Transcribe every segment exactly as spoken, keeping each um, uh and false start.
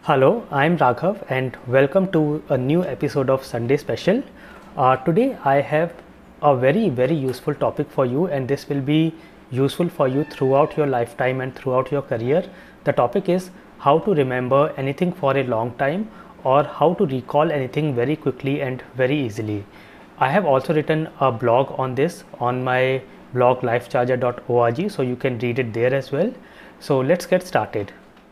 Hello, I'm Raghav and welcome to a new episode of Sunday Special. Uh, today I have a very very useful topic for you, and this will be useful for you throughout your lifetime and throughout your career. The topic is how to remember anything for a long time, or how to recall anything very quickly and very easily. I have also written a blog on this on my blog life charger dot org, so you can read it there as well. So let's get started.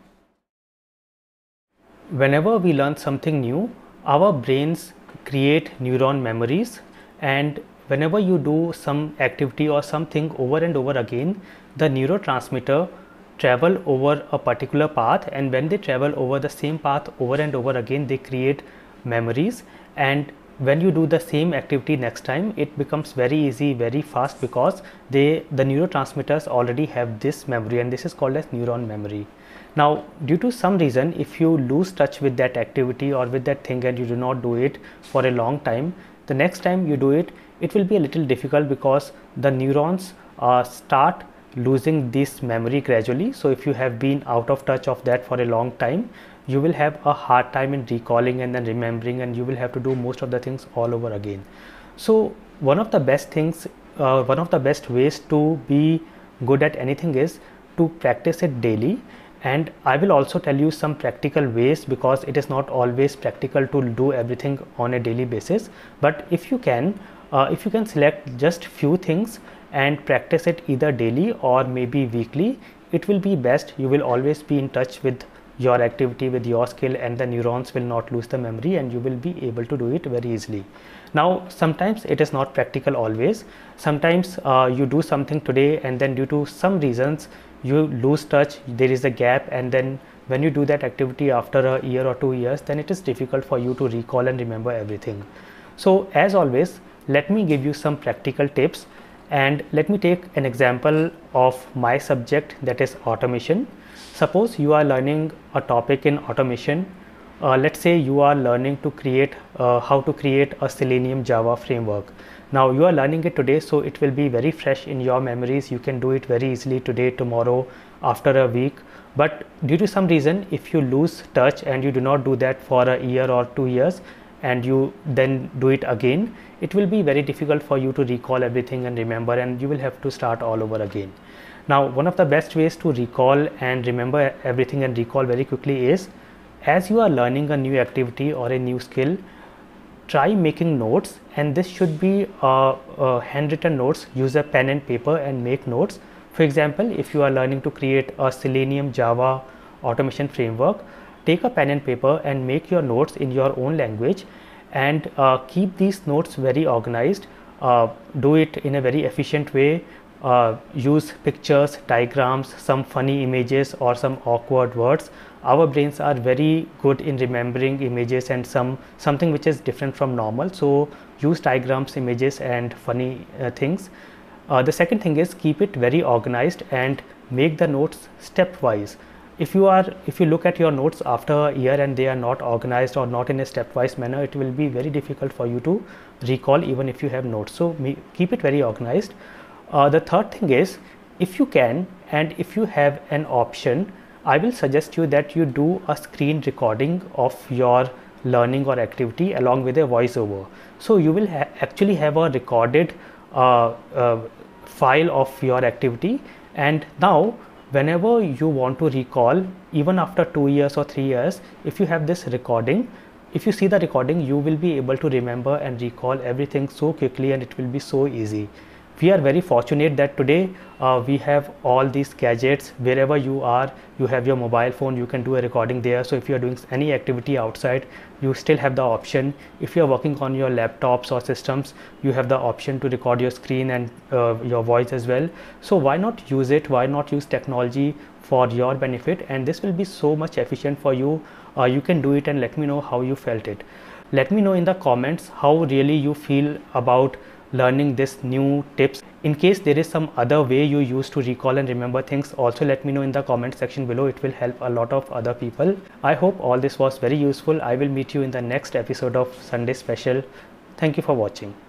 Whenever we learn something new, our brains create neuron memories, and whenever you do some activity or something over and over again, the neurotransmitter travel over a particular path, and when they travel over the same path over and over again, they create memories. And when you do the same activity next time, it becomes very easy, very fast, because they the neurotransmitters already have this memory, and this is called as neuron memory. Now, due to some reason, if you lose touch with that activity or with that thing and you do not do it for a long time, the next time you do it, it will be a little difficult, because the neurons uh, start losing this memory gradually. So if you have been out of touch of that for a long time, you will have a hard time in recalling and then remembering, and you will have to do most of the things all over again. So one of the best things, uh, one of the best ways to be good at anything is to practice it daily. And I will also tell you some practical ways, because it is not always practical to do everything on a daily basis. But if you can, uh, if you can select just few things and practice it either daily or maybe weekly, it will be best. You will always be in touch with your activity, with your skill, and the neurons will not lose the memory, and you will be able to do it very easily. Now, sometimes it is not practical always. Sometimes uh, you do something today, and then due to some reasons you lose touch, there is a gap, and then when you do that activity after a year or two years, then it is difficult for you to recall and remember everything. So as always, let me give you some practical tips, and let me take an example of my subject, that is automation. Suppose you are learning a topic in automation. Uh, let's say you are learning to create uh, how to create a Selenium Java framework. Now you are learning it today, so it will be very fresh in your memories. You can do it very easily today, tomorrow, after a week. But due to some reason, if you lose touch and you do not do that for a year or two years, and you then do it again, it will be very difficult for you to recall everything and remember, and you will have to start all over again. Now, one of the best ways to recall and remember everything and recall very quickly is, as you are learning a new activity or a new skill, try making notes, and this should be uh, uh, handwritten notes. Use a pen and paper and make notes. For example, if you are learning to create a Selenium Java automation framework, take a pen and paper and make your notes in your own language, and uh, keep these notes very organized. Uh, do it in a very efficient way. Uh, use pictures, diagrams, some funny images, or some awkward words. Our brains are very good in remembering images and some something which is different from normal. So use diagrams, images, and funny uh, things. Uh, the second thing is, keep it very organized and make the notes stepwise. If you are if you look at your notes after a year and they are not organized or not in a stepwise manner, it will be very difficult for you to recall even if you have notes. So keep it very organized. Uh, the third thing is, if you can and if you have an option, I will suggest you that you do a screen recording of your learning or activity along with a voiceover. So you will ha actually have a recorded uh, uh, file of your activity, and now whenever you want to recall, even after two years or three years, if you have this recording, if you see the recording, you will be able to remember and recall everything so quickly, and it will be so easy. We are very fortunate that today uh, we have all these gadgets. Wherever you are, you have your mobile phone, you can do a recording there. So if you are doing any activity outside, you still have the option. If you are working on your laptops or systems, you have the option to record your screen and uh, your voice as well. So why not use it? Why not use technology for your benefit? And this will be so much efficient for you. Uh, you can do it, and let me know how you felt it. Let me know in the comments how really you feel about learning this new tips. In case there is some other way you use to recall and remember things, also let me know in the comment section below. It will help a lot of other people. I hope all this was very useful. I will meet you in the next episode of Sunday Special. Thank you for watching.